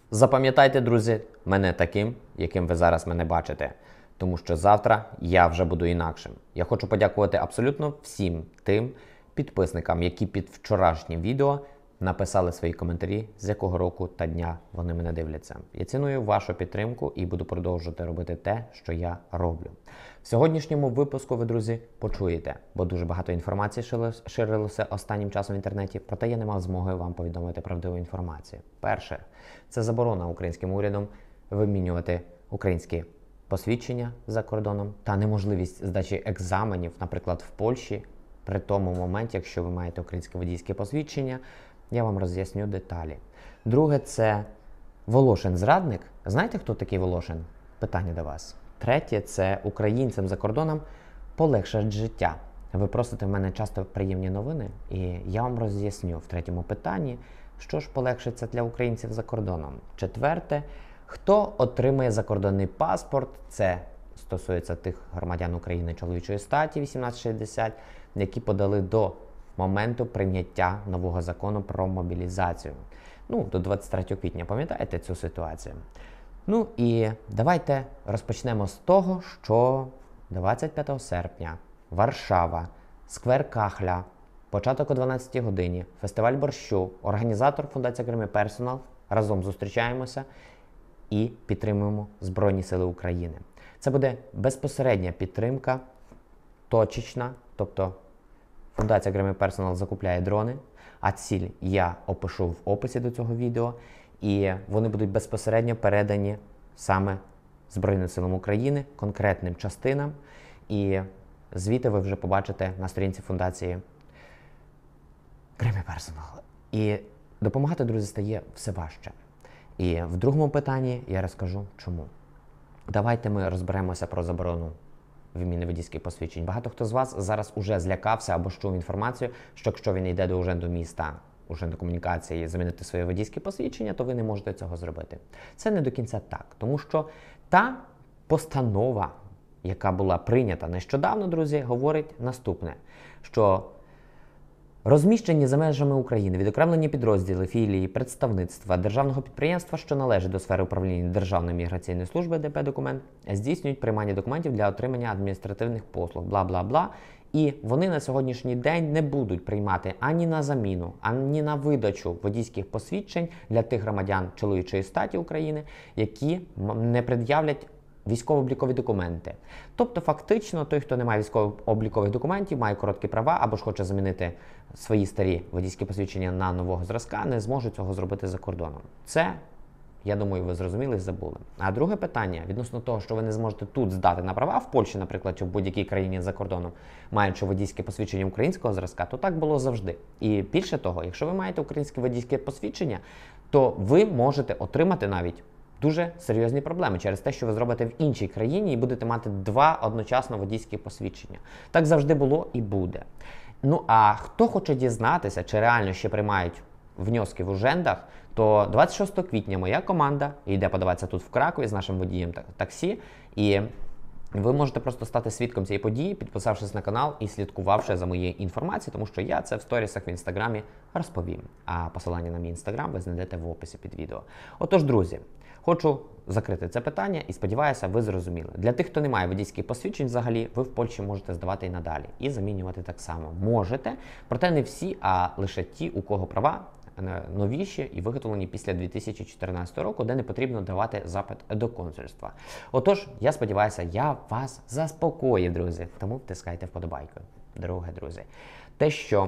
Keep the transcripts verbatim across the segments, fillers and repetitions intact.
Запам'ятайте, друзі, мене таким, яким ви зараз мене бачите. Тому що завтра я вже буду інакшим. Я хочу подякувати абсолютно всім тим підписникам, які під вчорашнім відео написали свої коментарі, з якого року та дня вони мене дивляться. Я ціную вашу підтримку і буду продовжувати робити те, що я роблю. В сьогоднішньому випуску ви, друзі, почуєте, бо дуже багато інформації ширилося останнім часом в інтернеті, проте я не мав змоги вам повідомити правдиву інформацію. Перше, це заборона українським урядом вимінювати українські посвідчення за кордоном та неможливість здачі екзаменів, наприклад, в Польщі, при тому моменті, якщо ви маєте українське водійське посвідчення. Я вам роз'ясню деталі. Друге, це Волошин-зрадник. Знаєте, хто такий Волошин? Питання до вас. Третє, це українцям за кордоном полегшать життя. Ви просите в мене часто приємні новини, і я вам роз'ясню в третьому питанні, що ж полегшиться для українців за кордоном. Четверте, хто отримає закордонний паспорт, це стосується тих громадян України чоловічої статі вісімнадцять шістдесят, які подали до моменту прийняття нового закону про мобілізацію. Ну, до двадцять третього квітня, пам'ятаєте цю ситуацію? Ну і давайте розпочнемо з того, що двадцять п'ятого серпня Варшава, сквер Кахля, початок о дванадцятій годині, фестиваль борщу, організатор Фундація Grammy Personal, разом зустрічаємося і підтримуємо Збройні Сили України. Це буде безпосередня підтримка, точечна, тобто Фундація Grammy Personal закупляє дрони, а ціль я опишу в описі до цього відео, і вони будуть безпосередньо передані саме Збройним силам України, конкретним частинам, і звіти ви вже побачите на сторінці Фундації Grammy Personal. І допомагати, друзі, стає все важче. І в другому питанні я розкажу, чому. Давайте ми розберемося про заборону виміни водійських посвідчень. Багато хто з вас зараз уже злякався або чув інформацію, що якщо він йде до уже до міста, уже до комунікації, замінити своє водійське посвідчення, то ви не можете цього зробити. Це не до кінця так, тому що та постанова, яка була прийнята нещодавно, друзі, говорить наступне, що розміщені за межами України відокремлені підрозділи, філії, представництва державного підприємства, що належить до сфери управління Державної міграційної служби ДП «Документ», здійснюють приймання документів для отримання адміністративних послуг, бла-бла-бла. І вони на сьогоднішній день не будуть приймати ані на заміну, ані на видачу водійських посвідчень для тих громадян чоловічої статі України, які не пред'являть військово-облікові документи. Тобто, фактично, той, хто не має військово-облікових документів, має короткі права або ж хоче замінити свої старі водійські посвідчення на нового зразка, не зможе цього зробити за кордоном. Це, я думаю, ви зрозуміли і забули. А друге питання, відносно того, що ви не зможете тут здати на права, в Польщі, наприклад, чи в будь-якій країні за кордоном, маючи водійське посвідчення українського зразка, то так було завжди. І більше того, якщо ви маєте українське водійське посвідчення, то ви можете отримати навіть дуже серйозні проблеми через те, що ви зробите в іншій країні і будете мати два одночасно водійські посвідчення. Так завжди було і буде. Ну а хто хоче дізнатися, чи реально ще приймають внески в ужендах, то двадцять шостого квітня моя команда йде подаватися тут в Кракові з нашим водієм таксі, і ви можете просто стати свідком цієї події, підписавшись на канал і слідкувавши за моєю інформацією, тому що я це в сторісах в інстаграмі розповім. А посилання на мій інстаграм ви знайдете в описі під відео. Отож, друзі, хочу закрити це питання і сподіваюся, ви зрозуміли. Для тих, хто не має водійських посвідчень взагалі, ви в Польщі можете здавати і надалі. І замінювати так само можете. Проте не всі, а лише ті, у кого права новіші і виготовлені після дві тисячі чотирнадцятого року, де не потрібно давати запит до консульства. Отож, я сподіваюся, я вас заспокоїв, друзі. Тому втискайте вподобайку. Друге, друзі, те, що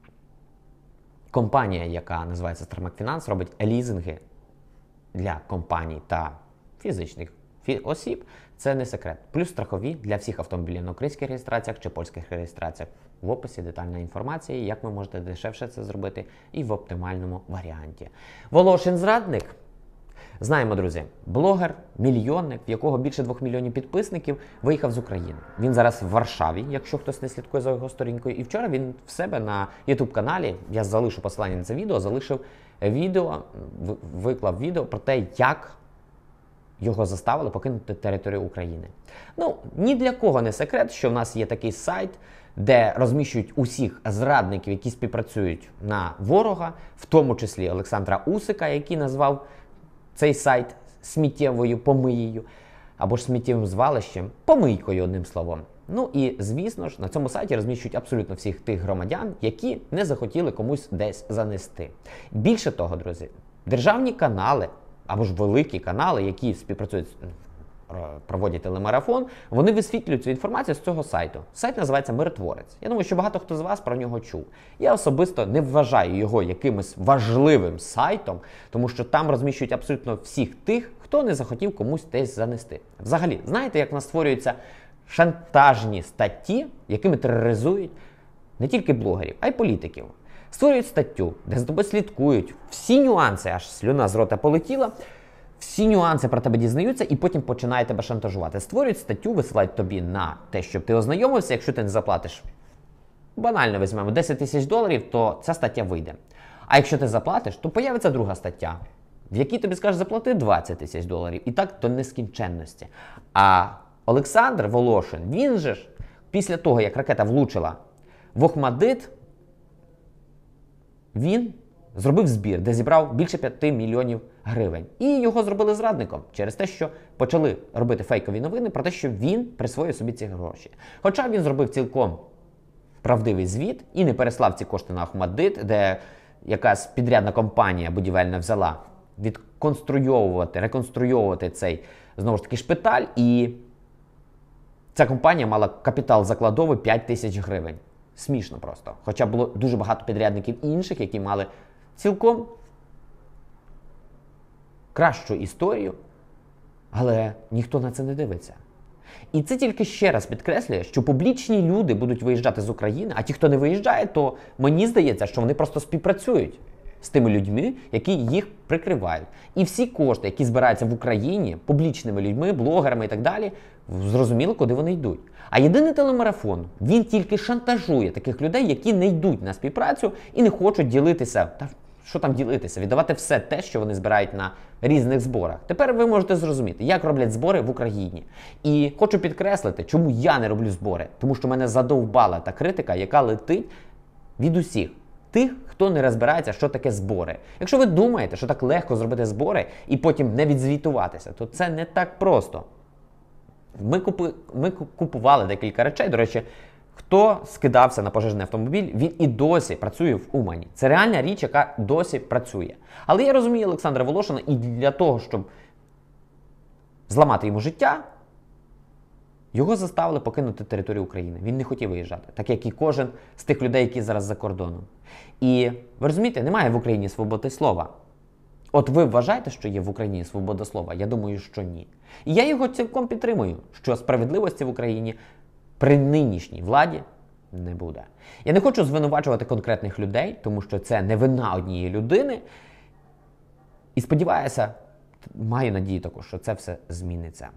компанія, яка називається Starmac Finance, робить лізинги для компаній та фізичних осіб, це не секрет. Плюс страхові для всіх автомобілів на українських реєстраціях чи польських реєстраціях. В описі детальна інформація, як ви можете дешевше це зробити і в оптимальному варіанті. Волошин-зрадник. Знаємо, друзі, блогер, мільйонник, в якого більше двох мільйонів підписників, виїхав з України. Він зараз в Варшаві, якщо хтось не слідкує за його сторінкою. І вчора він в себе на ютуб-каналі, я залишу посилання на це відео, залишив відео, виклав відео про те, як його заставили покинути територію України. Ну, ні для кого не секрет, що в нас є такий сайт, де розміщують усіх зрадників, які співпрацюють на ворога, в тому числі Олександра Усика, який назвав цей сайт сміттєвою помиєю або ж сміттєвим звалищем, помийкою, одним словом. Ну і, звісно ж, на цьому сайті розміщують абсолютно всіх тих громадян, які не захотіли комусь десь занести. Більше того, друзі, державні канали або ж великі канали, які співпрацюють, проводять телемарафон, вони висвітлюють цю інформацію з цього сайту. Сайт називається «Миротворець». Я думаю, що багато хто з вас про нього чув. Я особисто не вважаю його якимось важливим сайтом, тому що там розміщують абсолютно всіх тих, хто не захотів комусь десь занести. Взагалі, знаєте, як в нас створюються шантажні статті, якими тероризують не тільки блогерів, а й політиків. Створюють статтю, де за тобою слідкують, всі нюанси, аж слюна з рота полетіла, всі нюанси про тебе дізнаються і потім починають тебе шантажувати. Створюють статтю, висилають тобі на те, щоб ти ознайомився, якщо ти не заплатиш, банально візьмемо, десять тисяч доларів, то ця стаття вийде. А якщо ти заплатиш, то появиться друга стаття, в якій тобі скажуть заплати двадцять тисяч доларів. І так до нескінченності. А Олександр Волошин, він же ж, після того, як ракета влучила в Охмадит, він зробив збір, де зібрав більше п'яти мільйонів гривень. І його зробили зрадником через те, що почали робити фейкові новини про те, що він присвоїв собі ці гроші. Хоча він зробив цілком правдивий звіт і не переслав ці кошти на Охмадит, де якась підрядна компанія будівельна взяла відконструйовувати, реконструйовувати цей, знову ж таки, шпиталь, і ця компанія мала капітал закладовий п'ять тисяч гривень. Смішно просто. Хоча було дуже багато підрядників інших, які мали цілком кращу історію, але ніхто на це не дивиться. І це тільки ще раз підкреслює, що публічні люди будуть виїжджати з України, а ті, хто не виїжджає, то мені здається, що вони просто співпрацюють з тими людьми, які їх прикривають. І всі кошти, які збираються в Україні, публічними людьми, блогерами і так далі, зрозуміло, куди вони йдуть. А єдиний телемарафон, він тільки шантажує таких людей, які не йдуть на співпрацю і не хочуть ділитися, та що там ділитися, віддавати все те, що вони збирають на різних зборах. Тепер ви можете зрозуміти, як роблять збори в Україні. І хочу підкреслити, чому я не роблю збори. Тому що мене задовбала та критика, яка летить від усіх тих, хто не розбирається, що таке збори. Якщо ви думаєте, що так легко зробити збори і потім не відзвітуватися, то це не так просто. Ми, купи... Ми купували декілька речей, до речі, хто скидався на пожежний автомобіль, він і досі працює в Умані. Це реальна річ, яка досі працює. Але я розумію Олександра Волошина, і для того, щоб зламати йому життя, його заставили покинути територію України. Він не хотів виїжджати, так як і кожен з тих людей, які зараз за кордоном. І ви розумієте, немає в Україні свободи слова. От ви вважаєте, що є в Україні свобода слова? Я думаю, що ні. І я його цілком підтримую, що справедливості в Україні при нинішній владі не буде. Я не хочу звинувачувати конкретних людей, тому що це не вина однієї людини. І сподіваюся, маю надію також, що це все зміниться.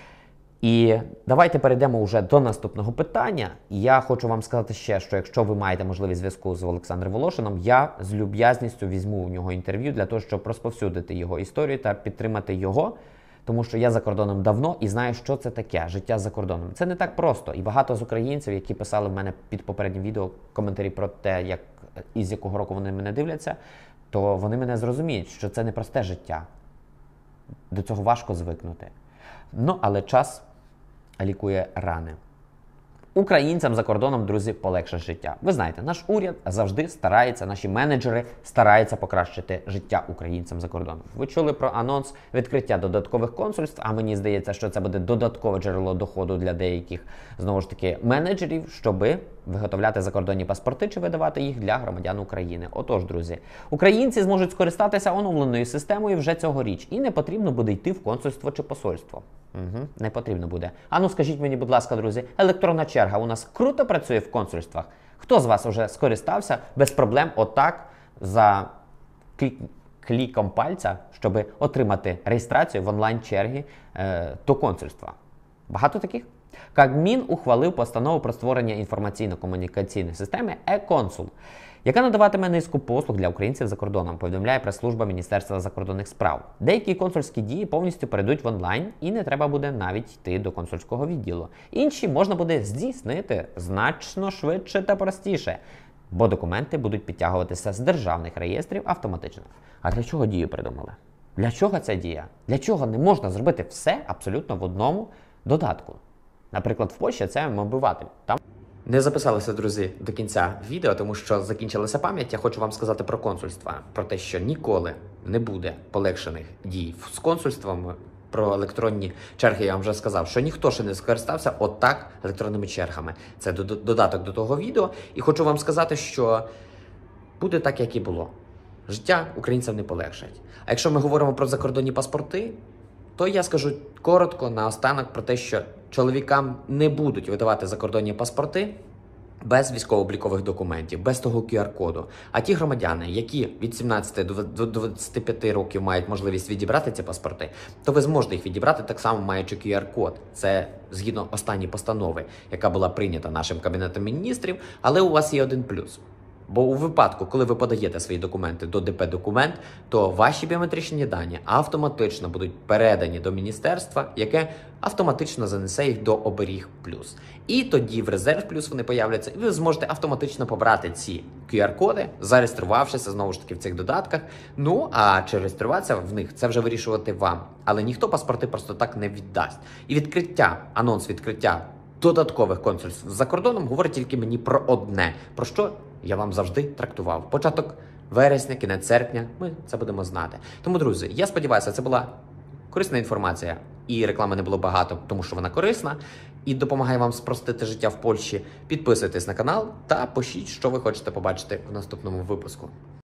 І давайте перейдемо вже до наступного питання. Я хочу вам сказати ще, що якщо ви маєте можливість зв'язку з Олександром Волошином, я з люб'язністю візьму у нього інтерв'ю для того, щоб розповсюдити його історію та підтримати його. Тому що я за кордоном давно і знаю, що це таке життя за кордоном. Це не так просто. І багато з українців, які писали в мене під попереднім відео коментарі про те, як, із якого року вони мене дивляться, то вони мене зрозуміють, що це не просте життя. До цього важко звикнути. Ну, але час лікує рани. Українцям за кордоном, друзі, полегше життя. Ви знаєте, наш уряд завжди старається, наші менеджери стараються покращити життя українцям за кордоном. Ви чули про анонс відкриття додаткових консульств, а мені здається, що це буде додаткове джерело доходу для деяких, знову ж таки, менеджерів, щоби виготовляти закордонні паспорти чи видавати їх для громадян України. Отож, друзі, українці зможуть скористатися оновленою системою вже цьогоріч, і не потрібно буде йти в консульство чи посольство. Угу, не потрібно буде. А ну скажіть мені, будь ласка, друзі, електронна черга у нас круто працює в консульствах? Хто з вас вже скористався без проблем отак за клік, кліком пальця, щоб отримати реєстрацію в онлайн-чергі е, до консульства? Багато таких? Кабмін ухвалив постанову про створення інформаційно-комунікаційної системи «Е-консул», яка надаватиме низку послуг для українців за кордоном, повідомляє прес-служба Міністерства закордонних справ. Деякі консульські дії повністю перейдуть в онлайн і не треба буде навіть йти до консульського відділу. Інші можна буде здійснити значно швидше та простіше, бо документи будуть підтягуватися з державних реєстрів автоматично. А для чого дію придумали? Для чого ця дія? Для чого не можна зробити все абсолютно в одному додатку? Наприклад, в Польщі це мобиватель. Там не записалися, друзі, до кінця відео, тому що закінчилася пам'ять. Я хочу вам сказати про консульства, про те, що ніколи не буде полегшених дій з консульствами. Про електронні черги я вам вже сказав, що ніхто ще не скористався отак електронними чергами. Це додаток до того відео. І хочу вам сказати, що буде так, як і було. Життя українцям не полегшать. А якщо ми говоримо про закордонні паспорти, то я скажу коротко наостанок про те, що чоловікам не будуть видавати закордонні паспорти без військово-облікових документів, без того ку ар-коду. А ті громадяни, які від сімнадцяти до двадцяти п'яти років мають можливість відібрати ці паспорти, то ви зможете їх відібрати так само, маючи ку ар-код. Це згідно останньої постанови, яка була прийнята нашим Кабінетом Міністрів, але у вас є один плюс. Бо у випадку, коли ви подаєте свої документи до де пе документ, то ваші біометричні дані автоматично будуть передані до міністерства, яке автоматично занесе їх до оберіг плюс. І тоді в резерв плюс вони появляться, і ви зможете автоматично побрати ці ку ар-коди, зареєструвавшися знову ж таки в цих додатках. Ну, а чи реєструватися в них, це вже вирішувати вам. Але ніхто паспорти просто так не віддасть. І відкриття, анонс відкриття додаткових консульств за кордоном говорить тільки мені про одне, про що я вам завжди трактував. Початок вересня, кінець серпня, ми це будемо знати. Тому, друзі, я сподіваюся, це була корисна інформація. І реклами не було багато, тому що вона корисна. І допомагає вам спростити життя в Польщі. Підписуйтесь на канал та пишіть, що ви хочете побачити в наступному випуску.